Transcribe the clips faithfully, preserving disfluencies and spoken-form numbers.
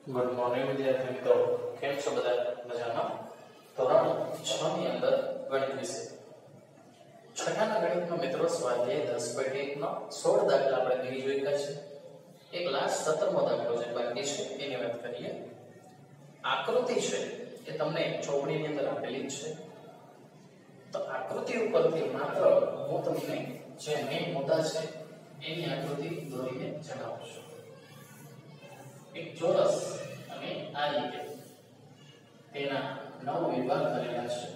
Good morning વિદ્યાર્થી મિત્રો, કેમ છો બધા? મજામાં? ધોરણ છ ની અંદર ગણિત વિષય છઠ્ઠાના ગણિતનો મિત્રો સ્વાધ્યાય દસ પોઈન્ટ એક નો સોળ દાખલા આપણે ગઈ જોઈ ગયા છે. એક લાસ્ટ સત્તરમો દાખલો જે બાકી છે એની વાત કરીએ. આકૃતિ છે એ તમને ચોપડીની અંદર આપેલી છે, તો આકૃતિ ઉપરથી માત્ર હું તમને જે મેઇન મુદ્દા છે એની આકૃતિ દોરીને જણાવું છું. એક ચોરસ અને આ રીતે તેના નવ વિભાગ કરેલા છે.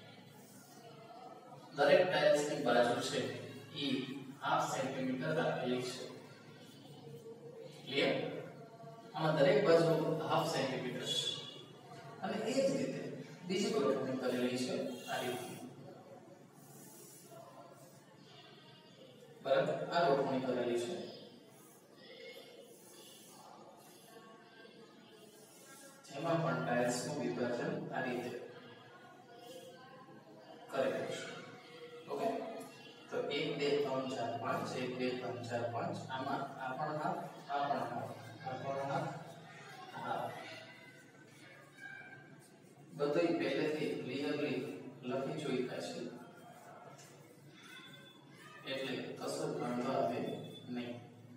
દરેક ટાઇલ્સની બાજુ છે એ હાફ સેન્ટીમીટર રાખેલી છે. ક્લિયર? આમાં દરેક બાજુ હાફ સેન્ટીમીટર છે અને એ જ રીતે બીજી ગોઠવણી કરેલી છે આ રીતે. બરાબર, આ ગોઠવણી કરેલી છે. એમાં પણ ટાઇલ્સ નું વિભાજન આ રીતે કરેલું છે. ઓકે, તો એક બે ત્રણ ચાર પાંચ, એક બે ત્રણ ચાર પાંચ, આમાં આ પણ હાફ, આ પણ હાફ, આ પણ હાફ, હાફ. બધું પહેલેથી ક્લિયરલી લખી જોઈતા છે, એટલે કશું ગણવા આવે નહીં.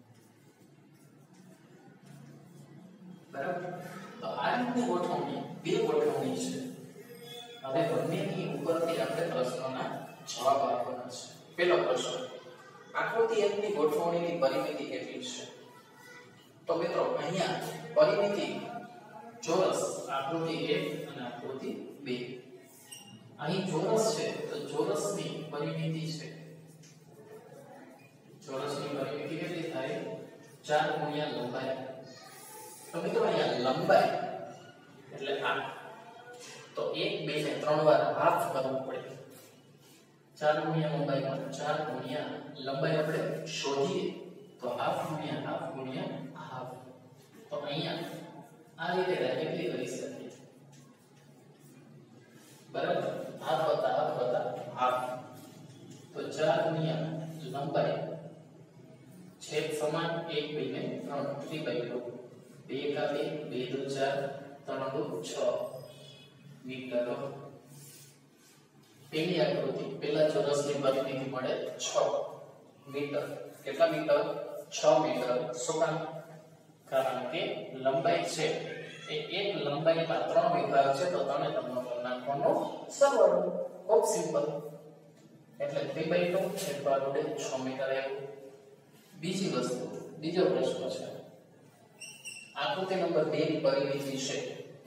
બરાબર, તો આ રીતની ગોઠવણી બે ગોઠવણી છે. હવે બંનેની ઉપરથી આપણે પ્રશ્નોના જવાબ આપવાના છે. પહેલો પ્રશ્ન, આકૃતિ એક ની ગોઠવણીની પરિમિતિ કેટલી છે? તો મિત્રો અહીંયા પરિમિતિ ચોરસ આકૃતિ એક અને આકૃતિ બે. અહીં ચોરસ છે તો ચોરસની પરિમિતિ છે, ચોરસની પરિમિતિ કેટલી થાય? ચાર ગુણ્યા લંબાઈ. તો મિત્રો અહીંયા લંબાઈ એટલે આ, તો એક બે ને ત્રણ વાર હાફ કરવું પડે. ચાર ગુણ્યા લંબાઈ માં ચાર ગુણ્યા લંબાઈ આપણે શોધીએ તો હાફ ગુણ્યા હાફ ગુણ્યા હાફ. તો અહીંયા આ રીતે ડાયરેક્ટલી કરી શકીએ. બરાબર, હાફ વત્તા હાફ વત્તા હાફ. તો ચાર ગુણ્યા લંબાઈ છેદ સમાન એક બે ને ત્રણ, ત્રણ બાય ટુ. બે એકા બે, બે દુ ચાર, ત્રણ દુ છ મીટર. પેલી આકૃતિ પેલા ચોરસની પરિમિતિ મળે છ મીટર. કેટલા મીટર? છ મીટર. શું કામ? કારણ કે લંબાઈ છે એ એક લંબાઈમાં ત્રણ વિભાગ છે, તો ત્રણે ત્રણનો નાખવાનો સરવાળો. ખૂબ સિમ્પલ. એટલે ત્રણ બાય ટુ એટલા જોડે છ મીટર આવ્યું. બીજી વસ્તુ, બીજો પ્રશ્ન છે, આકૃતિ નંબર બે ની પરિમિતિ છે.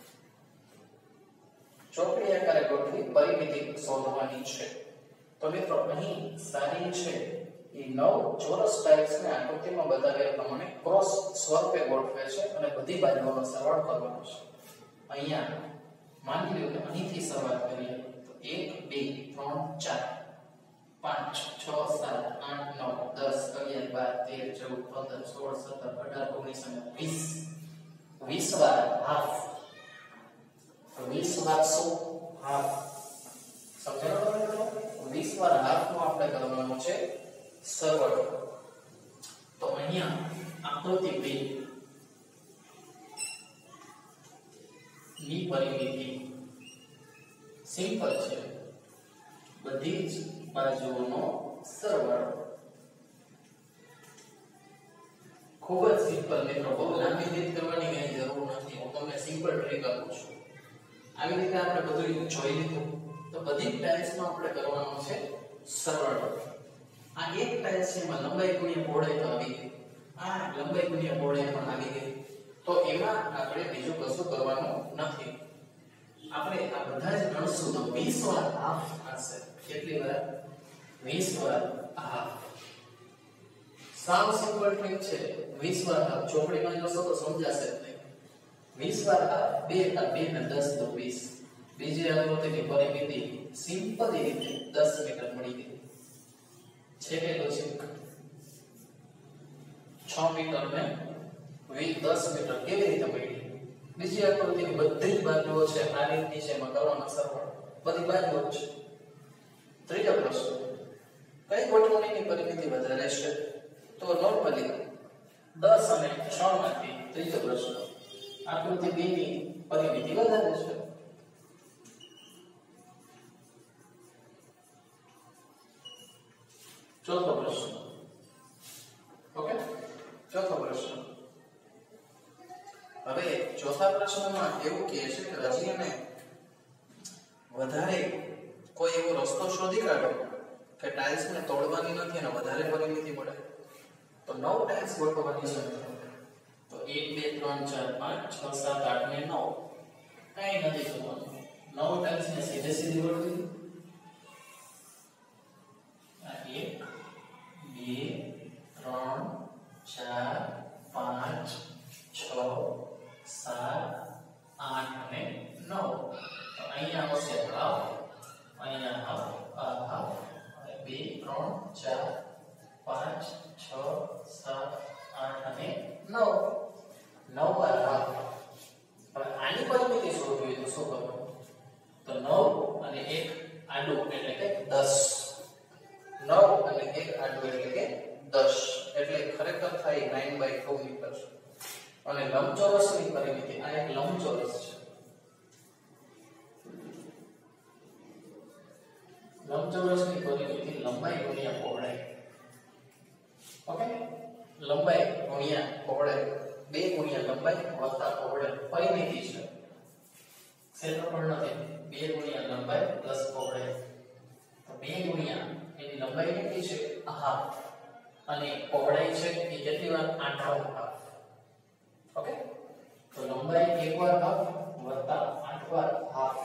ચોકડી આકારે ગોઠવી પરિમિતિ શોધવાની છે. તો મિત્રો અહીં સારી છે એ નવ ચોરસ ટાઇલ્સને આકૃતિમાં બતાવ્યા પ્રમાણે ક્રોસ સ્વરૂપે ગોઠવે છે અને બધી બાજુઓનો સરવાળો કરવાનો છે. અહીંયા માની લો કે અહીંથી શરૂઆત કરીએ તો એક બે ત્રણ ચાર પાંચ છ સાત આઠ નવ દસ અગિયાર બાર તેર ચૌદ પંદર સોળ સત્તર અઢાર ઓગણીસ અને વીસ. વીસ વાર હાફ. વીસ વાર શું? હાફ. સમજાણો મિત્રો? વીસ વાર હાફ નો આપણે કરવાનો છે સરવાળો. તો અહીંયા આકૃતિ બે ની પરિમિતિ સિમ્પલ છે, બધી જ બાજુઓનો સરવાળો. ખૂબ જ સિમ્પલ મિત્રો, બહુ લાંબી રીત કરવાની કઈ જરૂર નથી. હું તમને સિમ્પલ ટ્રીક આપું છું. આવી રીતે આપણે બધું જોઈ લીધું તો બધી ટાઇલ્સમાં આપણે કરવાનો છે સરવાળો. આ એક ટાઇલ્સ છે એમાં લંબાઈ ગુણ્યા પહોળાઈ તો આવી ગઈ, આ લંબાઈ ગુણ્યા પહોળાઈ પણ આવી ગઈ. તો એમાં આપણે બીજું કશું કરવાનું નથી. આપણે આ બધા જ ગણશું તો વીસ વાર હાફ થશે. કેટલી વાર? વીસ વાર હાફ. સાવ સિમ્પલ ટ્રીક છે. વીસ વાર હાફ ચોપડીમાં જોશો તો સમજાશે નહીં. વીસ વાર હાફ, બે આ બે ને દસ તો વીસ. બીજી આકૃતિની પરિમિતિ સિમ્પલ રીતે દસ મીટર મળી ગઈ છે કે લોજિક? છ મીટર ને દસ મીટર કેવી રીતે મળી? બીજી આકૃતિની બધી જ બાજુઓ છે આ રીતની છે, એમાં કરવાનો સરવાળો બધી બાજુઓ છે. ત્રીજો પ્રશ્ન, કઈ ગોઠવણીની પરિમિતિ વધારે છે? તો નોર્મલી દસ અને છ માંથી ત્રીજો પ્રશ્ન, આકૃતિ બે ની પરિમિતિ વધારે છે. ચોથો પ્રશ્ન. ઓકે, ચોથો પ્રશ્ન. હવે ચોથા પ્રશ્નમાં એવું કહે છે કે હજી એને વધારે કોઈ એવો રસ્તો શોધી કાઢો કે ટાઇલ્સ ને તોડવાની નથી અને વધારે પરિમિતિ મળે. તો નવ ટાઇલ્સ ગોઠવવાની છે. તો એક બે ત્રણ ચાર પાંચ છ સાત આઠ ને નવ કઈ નથી જોવાનું. નવ ટાઇલ્સ ને સીધે સીધી ગોઠવી. આ એક બે ત્રણ ચાર પાંચ છ સાત આઠ અને નવ. તો અહીંયા આવશે હાફ, અહીંયા હાફ, આ હાફ, બે ત્રણ ચાર પાંચ છ સાત આઠ અને નવ. નવ વાર હાફ. હવે આની પરિમિતિ શોધવી હોય તો શું કરવું? તો નવ અને એક આડું એટલે કે દસ. નવ અને એક આડું એટલે કે દસ. એટલે ખરેખર થાય nine by two મીટર. અને લંબચોરસની પરિમિતિ, આ એક લંબચોરસ છે. લંબચોરસની પરિમિતિ લંબાઈ ગુણ્યા પહોળાઈ. ઓકે, લંબાઈ ગુણ્યા પહોળાઈ, બે ગુણ્યા લંબાઈ વત્તા પહોળાઈ પરિમિતિ છે. ક્ષેત્રફળ નથી. બે ગુણ્યા લંબાઈ પ્લસ પહોળાઈ. તો બે ગુણ્યા એની લંબાઈ કેટલી છે? હાફ. અને પહોળાઈ છે એ કેટલી વાર? આઠ વાર હાફ. ઓકે, તો લંબાઈ એક વાર હાફ વત્તા આઠ વાર હાફ.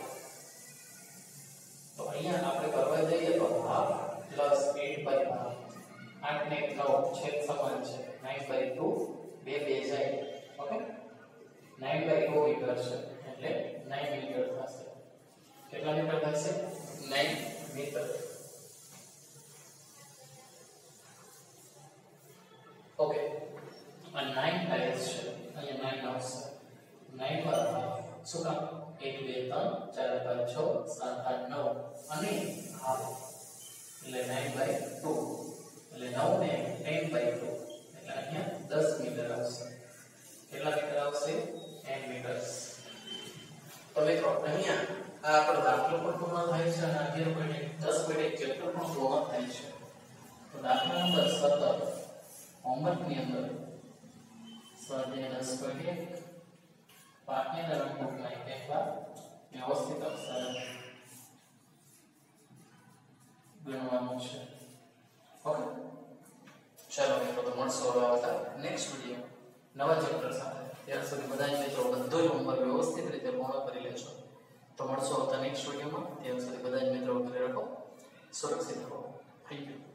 તો અહીંયા આપણે કરવા જઈએ તો half plus eight by half. આઠ ને નવ છેદ સમાન છે. nine by two બે બે જાય. Okay, nine by two metre છે એટલે nine મીટર થશે. કેટલા મીટર થશે? nine metre. ઓકે, આ nine ટાઇલ્સ છે. અહીંયા nine આવશે. nine વાર હાફ. શું કામ? એક બે ત્રણ ચાર પાંચ છ સાત આઠ નવ અને હાફ એટલે nine by two. એટલે નવ ને ten by two એટલે અહીંયા દસ મીટર આવશે. કેટલા મીટર આવશે? ten metres. તો મિત્રો અહીંયા આ આપણો દાખલો પણ પૂર્ણ થાય છે અને અગિયાર પોઈન્ટ દસ પોઈન્ટ એક ચેપ્ટર પણ પૂર્ણ થાય છે. તો દાખલા નંબર સત્તર હોમવર્ક ની અંદર સ્વાધ્યાય દસ પોઈન્ટ એક પાઠની નોટબુકમાં એકવાર વ્યવસ્થિત અક્ષરે ગણવાનું છે. ઓકે, ચાલો મિત્રો, તો મળશો હવે આવતા નેક્સ્ટ વિડિયો નવા ચેપ્ટર સાથે. ત્યાર સુધી બધા મિત્રો બધું જ હોમવર્ક વ્યવસ્થિત રીતે પૂર્ણ કરી લેજો. તો મળશો આવતા નેક્સ્ટ વિડિયોમાં. ત્યાર સુધી બધા જ મિત્રો ઘરે રહો, સુરક્ષિત રહો. Thank you.